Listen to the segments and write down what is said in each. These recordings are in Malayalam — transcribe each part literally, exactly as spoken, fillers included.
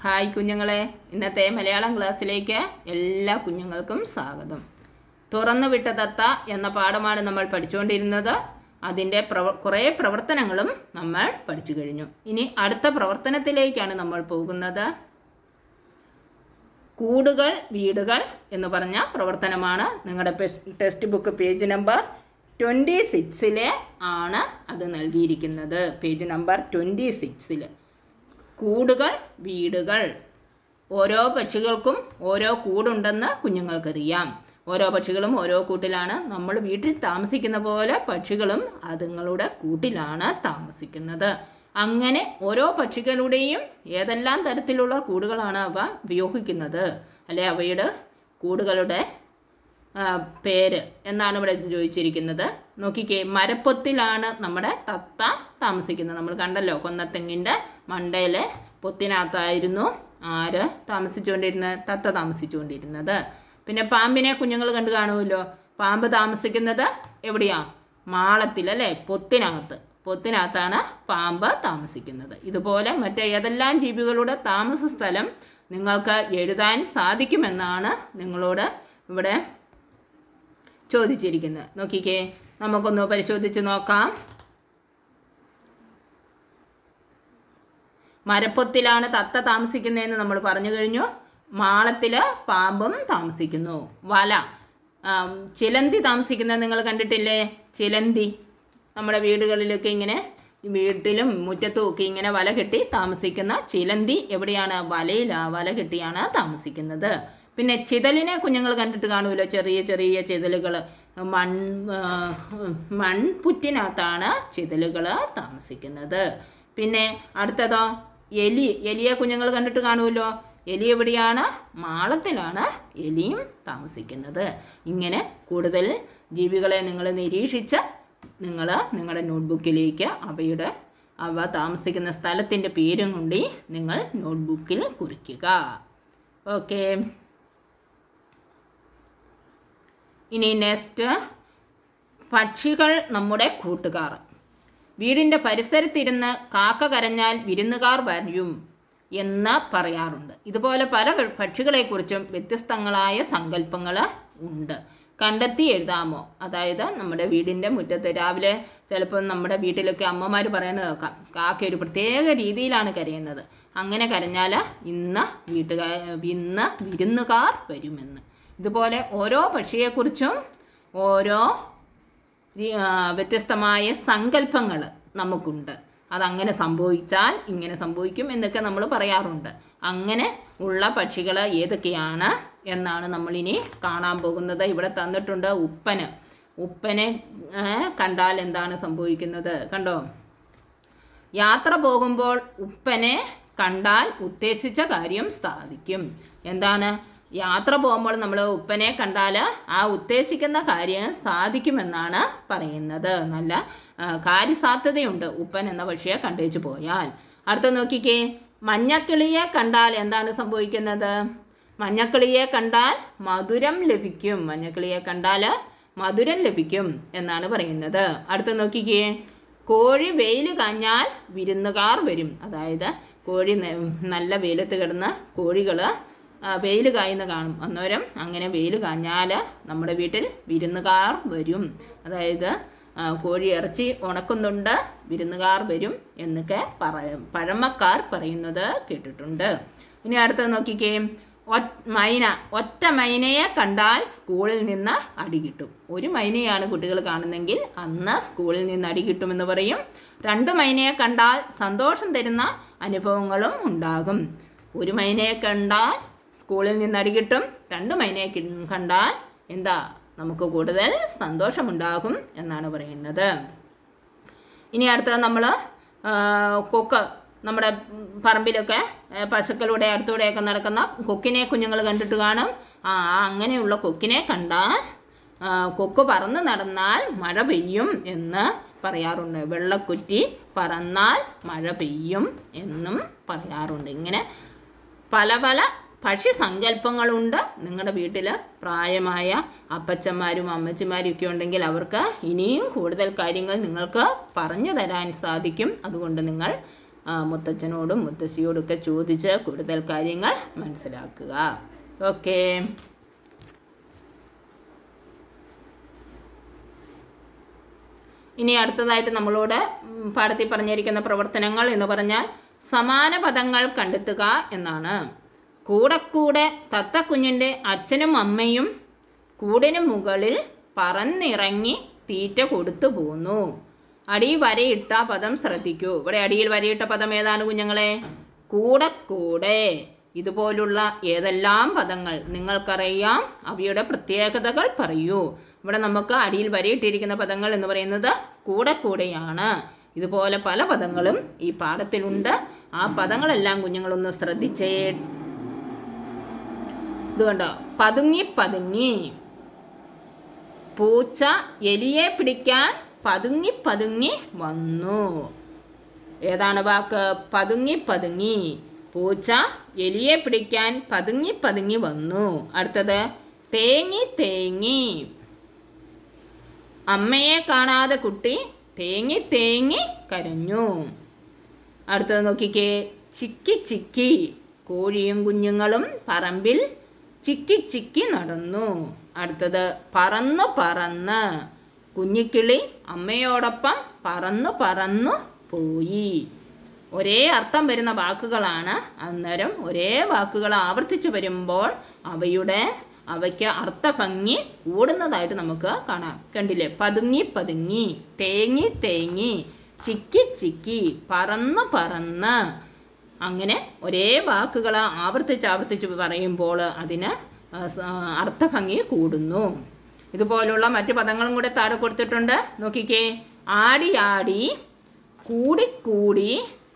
ഹായ് കുഞ്ഞുങ്ങളെ, ഇന്നത്തെ മലയാളം ക്ലാസ്സിലേക്ക് എല്ലാ കുഞ്ഞുങ്ങൾക്കും സ്വാഗതം. തുറന്നു വിട്ട തത്ത എന്ന പാഠമാണ് നമ്മൾ പഠിച്ചുകൊണ്ടിരുന്നത്. അതിൻ്റെ പ്രവ കുറേ പ്രവർത്തനങ്ങളും നമ്മൾ പഠിച്ചു കഴിഞ്ഞു. ഇനി അടുത്ത പ്രവർത്തനത്തിലേക്കാണ് നമ്മൾ പോകുന്നത്. കൂടുകൾ വീടുകൾ എന്ന് പറഞ്ഞ പ്രവർത്തനമാണ്. നിങ്ങളുടെ textbook page number twenty സിക്സിലെ ആണ് അത് നൽകിയിരിക്കുന്നത്. പേജ് നമ്പർ ട്വൻറ്റി സിക്സിൽ കൂടുകൾ വീടുകൾ. ഓരോ പക്ഷികൾക്കും ഓരോ കൂടുണ്ടെന്ന് കുഞ്ഞുങ്ങൾക്കറിയാം. ഓരോ പക്ഷികളും ഓരോ കൂട്ടിലാണ്. നമ്മൾ വീട്ടിൽ താമസിക്കുന്ന പോലെ പക്ഷികളും അതുങ്ങളുടെ കൂട്ടിലാണ് താമസിക്കുന്നത്. അങ്ങനെ ഓരോ പക്ഷികളുടെയും ഏതെല്ലാം തരത്തിലുള്ള കൂടുകളാണ് അവ ഉപയോഗിക്കുന്നത്, അല്ലെ അവയുടെ കൂടുകളുടെ പേര് എന്നാണ് ഇവിടെ ചോദിച്ചിരിക്കുന്നത്. നോക്കിക്കേ, മരപ്പൊത്തിലാണ് നമ്മുടെ തത്ത താമസിക്കുന്നത്. നമ്മൾ കണ്ടല്ലോ, കൊന്നത്തെങ്ങിൻ്റെ മണ്ടയിലെ പൊത്തിനകത്തായിരുന്നു ആര് താമസിച്ചുകൊണ്ടിരുന്നത്? തത്ത താമസിച്ചുകൊണ്ടിരുന്നത്. പിന്നെ പാമ്പിനെ കുഞ്ഞുങ്ങൾ കണ്ടു കാണുമല്ലോ. പാമ്പ് താമസിക്കുന്നത് എവിടെയാ? മാളത്തിൽ, അല്ലേ? പൊത്തിനകത്ത്. പൊത്തിനകത്താണ് പാമ്പ് താമസിക്കുന്നത്. ഇതുപോലെ മറ്റേ ഏതെല്ലാം ജീവികളുടെ താമസ സ്ഥലം നിങ്ങൾക്ക് എഴുതാൻ സാധിക്കുമെന്നാണ് നിങ്ങളോട് ഇവിടെ ചോദിച്ചിരിക്കുന്നത്. നോക്കിക്കേ, നമുക്കൊന്ന് പരിശോധിച്ച് നോക്കാം. മരപ്പൊത്തിലാണ് തത്ത താമസിക്കുന്നതെന്ന് നമ്മൾ പറഞ്ഞു കഴിഞ്ഞു. മാളത്തിൽ പാമ്പും താമസിക്കുന്നു. വല, ചിലന്തി താമസിക്കുന്നത് നിങ്ങൾ കണ്ടിട്ടില്ലേ? ചിലന്തി നമ്മുടെ വീടുകളിലൊക്കെ ഇങ്ങനെ വീട്ടിലും മുറ്റത്തും ഒക്കെ ഇങ്ങനെ വല കെട്ടി താമസിക്കുന്ന ചിലന്തി എവിടെയാണ്? വലയിലാണ്, വല കെട്ടിയാണ് താമസിക്കുന്നത്. പിന്നെ ചിതലിനെ കുഞ്ഞുങ്ങൾ കണ്ടിട്ട് കാണുമല്ലോ. ചെറിയ ചെറിയ ചിതലുകൾ, മൺ മൺപുറ്റിനകത്താണ് ചിതലുകൾ താമസിക്കുന്നത്. പിന്നെ അടുത്തതോ എലി. എലിയെ കുഞ്ഞുങ്ങൾ കണ്ടിട്ട് കാണുമല്ലോ. എലി എവിടെയാണ്? മാളത്തിലാണ് എലിയും താമസിക്കുന്നത്. ഇങ്ങനെ കൂടുതൽ ജീവികളെ നിങ്ങൾ നിരീക്ഷിച്ച് നിങ്ങൾ നിങ്ങളുടെ നോട്ട്ബുക്കിലേക്ക് അവയുടെ അവ താമസിക്കുന്ന സ്ഥലത്തിൻ്റെ പേരും കൊണ്ട് നിങ്ങൾ നോട്ട്ബുക്കിൽ കുറിക്കുക. ഓക്കെ, ഇനി നെക്സ്റ്റ്, പക്ഷികൾ നമ്മുടെ കൂട്ടുകാർ. വീടിൻ്റെ പരിസരത്തിരുന്ന് കാക്ക കരഞ്ഞാൽ വിരുന്നുകാർ വരും എന്ന് പറയാറുണ്ട്. ഇതുപോലെ പല പക്ഷികളെക്കുറിച്ചും വ്യത്യസ്തങ്ങളായ സങ്കല്പങ്ങൾ ഉണ്ട്. കണ്ടെത്തി എഴുതാമോ? അതായത് നമ്മുടെ വീടിൻ്റെ മുറ്റത്ത് രാവിലെ ചിലപ്പോൾ നമ്മുടെ വീട്ടിലൊക്കെ അമ്മമാർ പറയുന്നത് കേൾക്കാം, കാക്ക ഒരു പ്രത്യേക രീതിയിലാണ് കരയുന്നത്. അങ്ങനെ കരഞ്ഞാൽ ഇന്ന് വീട്ടുകാർ ഇന്ന് വിരുന്നുകാർ വരുമെന്ന്. ഇതുപോലെ ഓരോ പക്ഷിയെക്കുറിച്ചും ഓരോ വ്യത്യസ്തമായ സങ്കല്പങ്ങൾ നമുക്കുണ്ട്. അതങ്ങനെ സംഭവിച്ചാൽ ഇങ്ങനെ സംഭവിക്കും എന്നൊക്കെ നമ്മൾ പറയാറുണ്ട്. അങ്ങനെ ഉള്ള പക്ഷികൾ ഏതൊക്കെയാണ് എന്നാണ് നമ്മളിനി കാണാൻ പോകുന്നത്. ഇവിടെ തന്നിട്ടുണ്ട് ഉപ്പന്. ഉപ്പനെ കണ്ടാൽ എന്താണ് സംഭവിക്കുന്നത്? കണ്ടോ? യാത്ര പോകുമ്പോൾ ഉപ്പനെ കണ്ടാൽ ഉദ്ദേശിച്ച കാര്യം സാധിക്കും. എന്താണ്? യാത്ര പോകുമ്പോൾ നമ്മൾ ഉപ്പനെ കണ്ടാൽ ആ ഉദ്ദേശിക്കുന്ന കാര്യം സാധിക്കുമെന്നാണ് പറയുന്നത്. നല്ല കാര്യസാധ്യതയുണ്ട് ഉപ്പൻ എന്ന പക്ഷിയെ കണ്ടേച്ചു പോയാൽ. അടുത്ത നോക്കിക്കേ, മഞ്ഞക്കിളിയെ കണ്ടാൽ എന്താണ് സംഭവിക്കുന്നത്? മഞ്ഞക്കിളിയെ കണ്ടാൽ മധുരം ലഭിക്കും. മഞ്ഞക്കിളിയെ കണ്ടാൽ മധുരം ലഭിക്കും എന്നാണ് പറയുന്നത്. അടുത്ത നോക്കിക്കേ, കോഴി വെയിൽ കാഞ്ഞാൽ വിരുന്നുകാർ വരും. അതായത് കോഴി നല്ല വെയിലത്ത് കിടന്ന് കോഴികൾ വെയിൽ കായുന്ന കാണും. അന്നേരം അങ്ങനെ വെയിൽ കാഞ്ഞാൽ നമ്മുടെ വീട്ടിൽ വിരുന്നുകാർ വരും. അതായത് കോഴി ഇറച്ചി ഉണക്കുന്നുണ്ട്, വിരുന്നുകാർ വരും എന്നൊക്കെ പറയും പഴമക്കാർ പറയുന്നത് കേട്ടിട്ടുണ്ട്. ഇനി അടുത്തത് നോക്കിക്കേ, മൈന. ഒറ്റ മൈനയെ കണ്ടാൽ സ്കൂളിൽ നിന്ന് അടി കിട്ടും. ഒരു മൈനയാണ് കുട്ടികൾ കാണുന്നെങ്കിൽ അന്ന് സ്കൂളിൽ നിന്ന് അടി കിട്ടുമെന്ന് പറയും. രണ്ട് മൈനയെ കണ്ടാൽ സന്തോഷം തരുന്ന അനുഭവങ്ങളും ഉണ്ടാകും. ഒരു മൈനയെ കണ്ടാൽ സ്കൂളിൽ നിന്ന് അടി കിട്ടും. രണ്ട് മൈനയെ കണ്ടാൽ എന്താ? നമുക്ക് കൂടുതൽ സന്തോഷമുണ്ടാകും എന്നാണ് പറയുന്നത്. ഇനി അടുത്തത് നമ്മൾ കൊക്ക്. നമ്മുടെ പറമ്പിലൊക്കെ പശുക്കളുടെ അടുത്തൂടെയൊക്കെ നടക്കുന്ന കൊക്കിനെ കുഞ്ഞുങ്ങൾ കണ്ടിട്ട് കാണും. ആ അങ്ങനെയുള്ള കൊക്കിനെ കണ്ടാൽ കൊക്ക് പറന്ന് നടന്നാൽ മഴ പെയ്യും എന്ന് പറയാറുണ്ട്. വെള്ളക്കുറ്റി പറന്നാൽ മഴ പെയ്യും എന്നും പറയാറുണ്ട്. ഇങ്ങനെ പല പല പക്ഷി സങ്കല്പങ്ങളുണ്ട്. നിങ്ങളുടെ വീട്ടിൽ പ്രായമായ അപ്പച്ചന്മാരും അമ്മച്ചിമാരും ഒക്കെ ഉണ്ടെങ്കിൽ അവർക്ക് ഇനിയും കൂടുതൽ കാര്യങ്ങൾ നിങ്ങൾക്ക് പറഞ്ഞു തരാൻ സാധിക്കും. അതുകൊണ്ട് നിങ്ങൾ മുത്തച്ഛനോടും മുത്തശ്ശിയോടൊക്കെ ചോദിച്ച് കൂടുതൽ കാര്യങ്ങൾ മനസ്സിലാക്കുക. ഓക്കേ. ഇനി അടുത്തതായിട്ട് നമ്മളോട് പാഠത്തിൽ പറഞ്ഞിരിക്കുന്ന പ്രവർത്തനങ്ങൾ എന്ന് പറഞ്ഞാൽ സമാന പദങ്ങൾ കണ്ടെത്തുക എന്നാണ്. കൂടെ കൂടെ തത്തക്കുഞ്ഞിൻ്റെ അച്ഛനും അമ്മയും കൂടിന് മുകളിൽ പറന്നിറങ്ങി തീറ്റ കൊടുത്തു പോന്നു. അടി വരയിട്ട പദം ശ്രദ്ധിക്കൂ. ഇവിടെ അടിയിൽ വരയിട്ട പദം ഏതാണ് കുഞ്ഞുങ്ങളെ? കൂടെ കൂടെ. ഇതുപോലുള്ള ഏതെല്ലാം പദങ്ങൾ നിങ്ങൾക്കറിയാം, അവയുടെ പ്രത്യേകതകൾ പറയൂ. ഇവിടെ നമുക്ക് അടിയിൽ വരയിട്ടിരിക്കുന്ന പദങ്ങൾ എന്ന് പറയുന്നത് കൂടെ കൂടെയാണ്. ഇതുപോലെ പല പദങ്ങളും ഈ പാഠത്തിലുണ്ട്. ആ പദങ്ങളെല്ലാം കുഞ്ഞുങ്ങളൊന്ന് ശ്രദ്ധിച്ചേ. ഇത് കണ്ടോ? പതുങ്ങി പതുങ്ങി. പൂച്ച എലിയെ പിടിക്കാൻ പതുങ്ങി പതുങ്ങി വന്നു. ഏതാണ് വാക്ക്? പതുങ്ങി പതുങ്ങി. പൂച്ച എലിയെ പിടിക്കാൻ പതുങ്ങി പതുങ്ങി വന്നു. അടുത്തത് തേങ്ങി തേങ്ങി. അമ്മയെ കാണാതെ കുട്ടി തേങ്ങി തേങ്ങി കരഞ്ഞു. അടുത്തത് നോക്കിക്കേ, ചിക്കി ചിക്കി. കോഴിയും കുഞ്ഞുങ്ങളും പറമ്പിൽ ചിക്കി ചിക്കി നടന്നു. അടുത്തത് പറന്നു പറന്ന്. കുഞ്ഞിക്കിളി അമ്മയോടൊപ്പം പറന്നു പറന്നു പോയി. ഒരേ അർത്ഥം വരുന്ന വാക്കുകളാണ്. അന്നേരം ഒരേ വാക്കുകൾ ആവർത്തിച്ച് വരുമ്പോൾ അവയുടെ അവയ്ക്ക് അർത്ഥഭംഗി കൂടുന്നതായിട്ട് നമുക്ക് കാണാം. കണ്ടില്ലേ? പതുങ്ങി പതുങ്ങി, തേങ്ങി തേങ്ങി, ചിക്കി ചിക്കി, പറന്നു പറന്ന്. അങ്ങനെ ഒരേ വാക്കുകൾ ആവർത്തിച്ച് ആവർത്തിച്ച് പറയുമ്പോൾ അതിന് അർത്ഥഭംഗി കൂടുന്നു. ഇതുപോലുള്ള മറ്റു പദങ്ങളും കൂടെ താഴെ കൊടുത്തിട്ടുണ്ട്. നോക്കിക്കേ. ആടി ആടി, കൂടി കൂടി,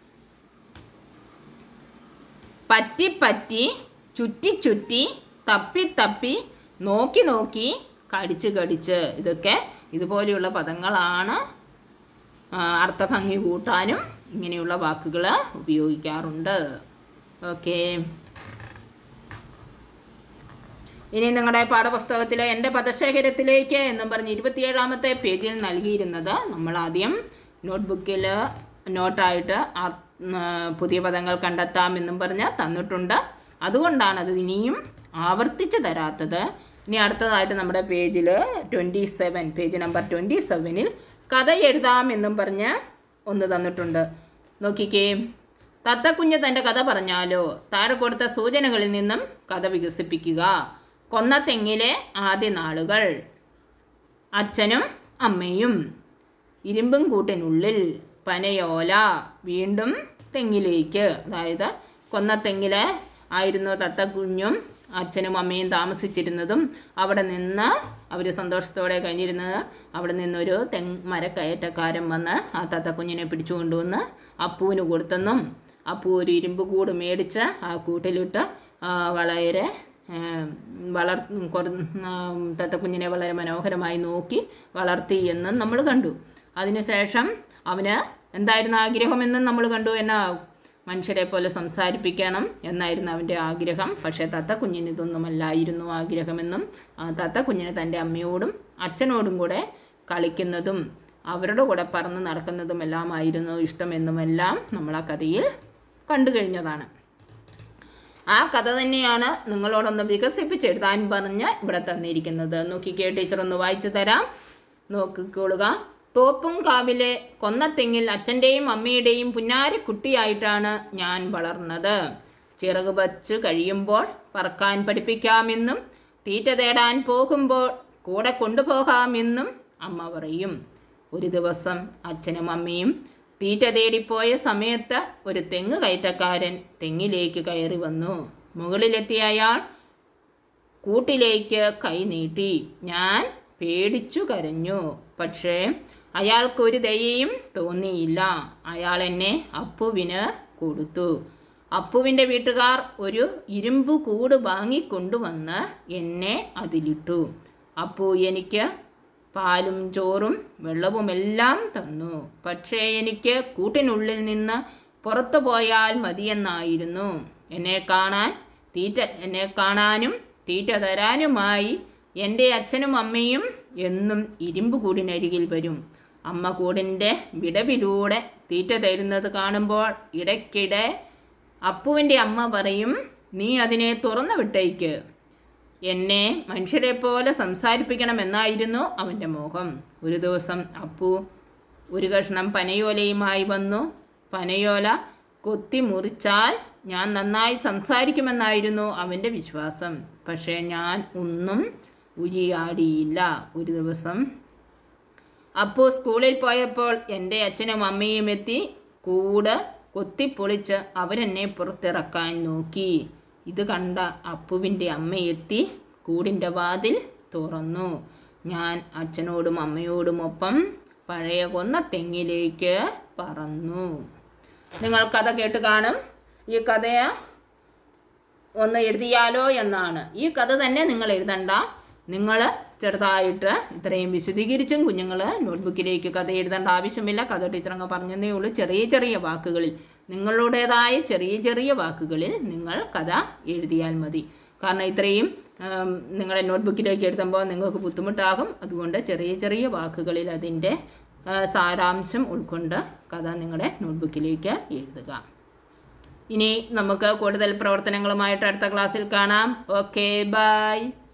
പറ്റി പറ്റി, ചുറ്റി ചുറ്റി, തപ്പി തപ്പി, നോക്കി നോക്കി, കടിച്ച് കടിച്ച്. ഇതൊക്കെ ഇതുപോലെയുള്ള പദങ്ങളാണ്. അർത്ഥഭംഗി കൂട്ടാനും ഇങ്ങനെയുള്ള വാക്കുകൾ ഉപയോഗിക്കാറുണ്ട്. ഓക്കേ. ഇനി നിങ്ങളുടെ പാഠപുസ്തകത്തിൽ എൻ്റെ പദശേഖരത്തിലേക്ക് എന്നും പറഞ്ഞ് ഇരുപത്തിയേഴാമത്തെ പേജിൽ നൽകിയിരുന്നത് നമ്മൾ ആദ്യം നോട്ട്ബുക്കിൽ നോട്ടായിട്ട് പുതിയ പദങ്ങൾ കണ്ടെത്താമെന്നും പറഞ്ഞ് തന്നിട്ടുണ്ട്. അതുകൊണ്ടാണ് അത് ഇനിയും ആവർത്തിച്ച് തരാത്തത്. ഇനി അടുത്തതായിട്ട് നമ്മുടെ പേജിൽ twenty seven page number twenty സെവനിൽ കഥ എഴുതാമെന്നും പറഞ്ഞ് ഒന്ന് തന്നിട്ടുണ്ട്. നോക്കിക്കേ. തത്തക്കുഞ്ഞ് തൻ്റെ കഥ പറഞ്ഞാലോ? താഴെ കൊടുത്ത സൂചനകളിൽ നിന്നും കഥ വികസിപ്പിക്കുക. കൊന്നത്തെങ്ങിലെ ആദ്യ നാളുകൾ. അച്ഛനും അമ്മയും. ഇരുമ്പും കൂട്ടിനുള്ളിൽ. പനയോല. വീണ്ടും തെങ്ങിലേക്ക്. അതായത് കൊന്നത്തെങ്ങിലെ ആയിരുന്നു തത്തക്കുഞ്ഞും അച്ഛനും അമ്മയും താമസിച്ചിരുന്നതും. അവിടെ നിന്ന് അവർ സന്തോഷത്തോടെ കഴിഞ്ഞിരുന്നത്. അവിടെ നിന്നൊരു തെങ്ങ് മരക്കയറ്റക്കാരൻ വന്ന് ആ തത്തക്കുഞ്ഞിനെ പിടിച്ചു കൊണ്ടുവന്ന് അപ്പൂവിന് കൊടുത്തെന്നും അപ്പു ഒരു ഇരുമ്പ് കൂട് മേടിച്ച് ആ കൂട്ടിലിട്ട് വളരെ വളർ തത്തക്കുഞ്ഞിനെ വളരെ മനോഹരമായി നോക്കി വളർത്തി എന്നും നമ്മൾ കണ്ടു. അതിനുശേഷം അവന് എന്തായിരുന്നു ആഗ്രഹമെന്നും നമ്മൾ കണ്ടു. എന്നാ മനുഷ്യരെ പോലെ സംസാരിപ്പിക്കണം എന്നായിരുന്നു അവൻ്റെ ആഗ്രഹം. പക്ഷേ തത്തക്കുഞ്ഞിന് ഇതൊന്നുമല്ലായിരുന്നു ആഗ്രഹമെന്നും തത്തക്കുഞ്ഞിന് തൻ്റെ അമ്മയോടും അച്ഛനോടും കൂടെ കളിക്കുന്നതും അവരുടെ കൂടെ പറന്ന് നടക്കുന്നതും എല്ലാമായിരുന്നു ഇഷ്ടമെന്നുമെല്ലാം നമ്മൾ ആ കഥയിൽ കണ്ടു കഴിഞ്ഞതാണ്. ആ കഥ തന്നെയാണ് നിങ്ങളോടൊന്ന് വികസിപ്പിച്ചെഴുതാൻ പറഞ്ഞ് ഇവിടെ തന്നിരിക്കുന്നത്. നോക്കിക്കേ, ടീച്ചർ ഒന്ന് വായിച്ചു തരാം. നോക്കിക്കൊള്ളുക. തോപ്പും കാവിലെ കൊന്നത്തെങ്ങിൽ അച്ഛൻ്റെയും അമ്മയുടെയും പുന്നാരക്കുട്ടിയായിട്ടാണ് ഞാൻ വളർന്നത്. ചിറക് വച്ച് കഴിയുമ്പോൾ പറക്കാൻ പഠിപ്പിക്കാമെന്നും തീറ്റ തേടാൻ പോകുമ്പോൾ കൂടെ കൊണ്ടുപോകാമെന്നും അമ്മ പറയും. ഒരു ദിവസം അച്ഛനും അമ്മയും തീറ്റ തേടിപ്പോയ സമയത്ത് ഒരു തെങ്ങ് കയറ്റക്കാരൻ തെങ്ങിലേക്ക് കയറി വന്നു. മുകളിലെത്തിയ അയാൾ കൂട്ടിലേക്ക് കൈ നീട്ടി. ഞാൻ പേടിച്ചു കരഞ്ഞു. പക്ഷേ അയാൾക്കൊരു ദയയും തോന്നിയില്ല. അയാൾ എന്നെ അപ്പുവിന് കൊടുത്തു. അപ്പുവിൻ്റെ വീട്ടുകാർ ഒരു ഇരുമ്പ് കൂട് വാങ്ങിക്കൊണ്ടുവന്ന് എന്നെ അതിലിട്ടു. അപ്പു എനിക്ക് പാലും ചോറും വെള്ളവുമെല്ലാം തന്നു. പക്ഷേ എനിക്ക് കൂട്ടിനുള്ളിൽ നിന്ന് പുറത്തു പോയാൽ മതിയെന്നായിരുന്നു. എന്നെ കാണാൻ തീറ്റ എന്നെ കാണാനും തീറ്റ തരാനുമായി എൻ്റെ അച്ഛനും അമ്മയും എന്നും ഇരുമ്പ് കൂടിനരികിൽ വരും. അമ്മ കൂടിൻ്റെ വിടവിലൂടെ തീറ്റ തരുന്നത് കാണുമ്പോൾ ഇടയ്ക്കിടെ അപ്പുവിൻ്റെ അമ്മ പറയും, നീ അതിനെ തുറന്നു വിട്ടേക്ക്. എന്നെ മനുഷ്യരെ പോലെ സംസാരിപ്പിക്കണമെന്നായിരുന്നു അവൻ്റെ മോഹം. ഒരു ദിവസം അപ്പു ഒരു കഷ്ണം പനയോലയുമായി വന്നു. പനയോല കൊത്തി മുറിച്ചാൽ ഞാൻ നന്നായി സംസാരിക്കുമെന്നായിരുന്നു അവൻ്റെ വിശ്വാസം. പക്ഷേ ഞാൻ ഒന്നും ഉരിയാടിയില്ല. ഒരു ദിവസം അപ്പു സ്കൂളിൽ പോയപ്പോൾ എൻ്റെ അച്ഛനും അമ്മയും എത്തി. കൂട് കൊത്തിപ്പൊളിച്ച് അവരെന്നെ പുറത്തിറക്കാൻ നോക്കി. ഇത് കണ്ട അപ്പുവിൻ്റെ അമ്മയെത്തി കൂടിൻ്റെ വാതിൽ തുറന്നു. ഞാൻ അച്ഛനോടും അമ്മയോടുമൊപ്പം പഴയ കൊന്ന തെങ്ങിലേക്ക് പറന്നു. നിങ്ങൾ കഥ കേട്ട് കാണും. ഈ കഥയെ ഒന്ന് എഴുതിയാലോ എന്നാണ്. ഈ കഥ തന്നെ നിങ്ങൾ എഴുതണ്ട. നിങ്ങൾ ചെറുതായിട്ട് ഇത്രയും വിശദീകരിച്ചും കുഞ്ഞുങ്ങൾ നോട്ട്ബുക്കിലേക്ക് കഥ എഴുതേണ്ട ആവശ്യമില്ല. കഥ ടീച്ചറങ്ങ് പറഞ്ഞതേ ഉള്ളൂ. ചെറിയ ചെറിയ വാക്കുകളിൽ, നിങ്ങളുടേതായ ചെറിയ ചെറിയ വാക്കുകളിൽ നിങ്ങൾ കഥ എഴുതിയാൽ മതി. കാരണം ഇത്രയും നിങ്ങളുടെ നോട്ട്ബുക്കിലേക്ക് എഴുതുമ്പോൾ നിങ്ങൾക്ക് ബുദ്ധിമുട്ടാകും. അതുകൊണ്ട് ചെറിയ ചെറിയ വാക്കുകളിൽ അതിൻ്റെ സാരാംശം ഉൾക്കൊണ്ട് കഥ നിങ്ങളുടെ നോട്ട്ബുക്കിലേക്ക് എഴുതുക. ഇനി നമുക്ക് കൂടുതൽ പ്രവർത്തനങ്ങളുമായിട്ട് അടുത്ത ക്ലാസ്സിൽ കാണാം. Okay, by.